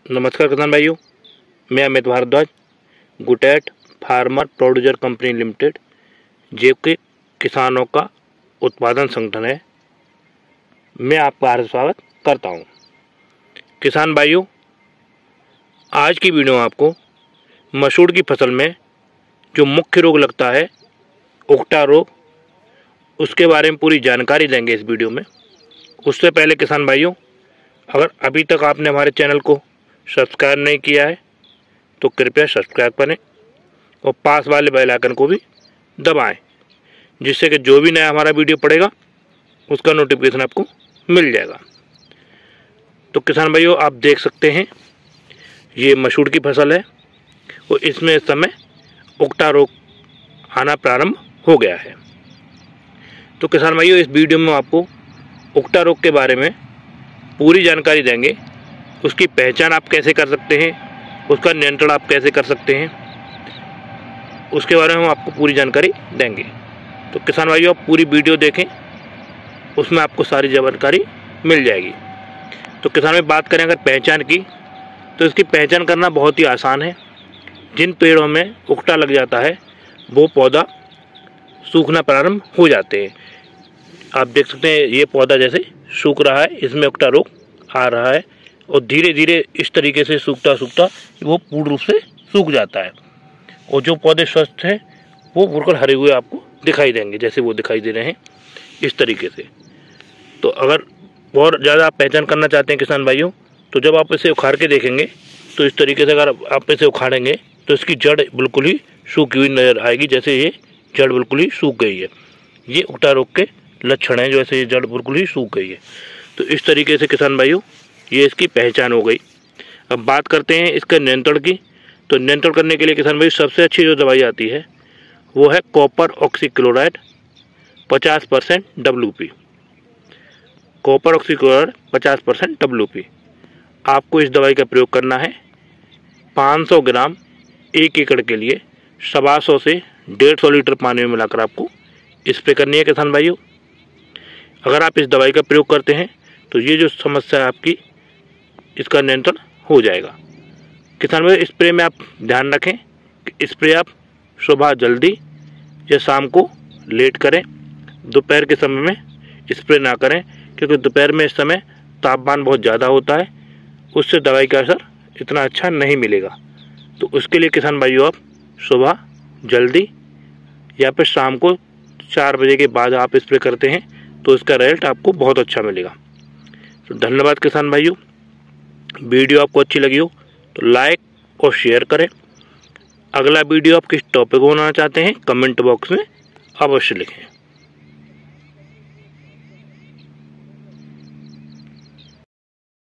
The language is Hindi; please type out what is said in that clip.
नमस्कार किसान भाइयों, मैं अमित भारद्वाज, गुटेट फार्मर प्रोड्यूसर कंपनी लिमिटेड, जो कि किसानों का उत्पादन संगठन है। मैं आपका हार्दिक स्वागत करता हूं। किसान भाइयों, आज की वीडियो में आपको मसूर की फसल में जो मुख्य रोग लगता है, उकटा रोग, उसके बारे में पूरी जानकारी देंगे इस वीडियो में। उससे पहले किसान भाइयों, अगर अभी तक आपने हमारे चैनल को सब्सक्राइब नहीं किया है तो कृपया सब्सक्राइब करें और पास वाले बेल आइकन को भी दबाएं, जिससे कि जो भी नया हमारा वीडियो पड़ेगा उसका नोटिफिकेशन आपको मिल जाएगा। तो किसान भाइयों, आप देख सकते हैं ये मसूर की फसल है और इसमें इस समय उकटा रोग आना प्रारंभ हो गया है। तो किसान भाइयों, इस वीडियो में आपको उकटा रोग के बारे में पूरी जानकारी देंगे। उसकी पहचान आप कैसे कर सकते हैं, उसका नियंत्रण आप कैसे कर सकते हैं, उसके बारे में हम आपको पूरी जानकारी देंगे। तो किसान भाइयों, आप पूरी वीडियो देखें, उसमें आपको सारी जानकारी मिल जाएगी। तो किसान भाई, बात करें अगर पहचान की, तो इसकी पहचान करना बहुत ही आसान है। जिन पेड़ों में उकटा लग जाता है वो पौधा सूखना प्रारंभ हो जाते हैं। आप देख सकते हैं ये पौधा जैसे सूख रहा है, इसमें उकटा रोग आ रहा है और धीरे धीरे इस तरीके से सूखता सूखता वो पूर्ण रूप से सूख जाता है। और जो पौधे स्वस्थ हैं वो बिल्कुल हरे हुए आपको दिखाई देंगे, जैसे वो दिखाई दे रहे हैं इस तरीके से। तो अगर और ज़्यादा आप पहचान करना चाहते हैं किसान भाइयों, तो जब आप इसे उखाड़ के देखेंगे तो इस तरीके से अगर आप इसे उखाड़ेंगे तो इसकी जड़ बिल्कुल ही सूखी हुई नज़र आएगी, जैसे ये जड़ बिल्कुल ही सूख गई है। ये उकटा रोग के लक्षण हैं, जैसे ये जड़ बिल्कुल ही सूख गई है। तो इस तरीके से किसान भाइयों ये इसकी पहचान हो गई। अब बात करते हैं इसके नियंत्रण की। तो नियंत्रण करने के लिए किसान भाई सबसे अच्छी जो दवाई आती है वो है copper oxychloride 50% WP। Copper oxychloride 50% WP आपको इस दवाई का प्रयोग करना है 500 ग्राम 1 एकड़ के लिए 125 से 150 लीटर पानी में मिलाकर आपको स्प्रे करनी है। किसान भाइयों, अगर आप इस दवाई का प्रयोग करते हैं तो ये जो समस्या है आपकी, इसका नियंत्रण हो जाएगा। किसान भाई, स्प्रे में आप ध्यान रखें कि स्प्रे आप सुबह जल्दी या शाम को लेट करें, दोपहर के समय में स्प्रे ना करें, क्योंकि दोपहर में इस समय तापमान बहुत ज़्यादा होता है, उससे दवाई का असर इतना अच्छा नहीं मिलेगा। तो उसके लिए किसान भाइयों आप सुबह जल्दी या फिर शाम को 4 बजे के बाद आप स्प्रे करते हैं तो इसका रिजल्ट आपको बहुत अच्छा मिलेगा। तो धन्यवाद किसान भाइयों। वीडियो आपको अच्छी लगी हो तो लाइक और शेयर करें। अगला वीडियो आप किस टॉपिक को बनाना चाहते हैं कमेंट बॉक्स में अवश्य लिखें।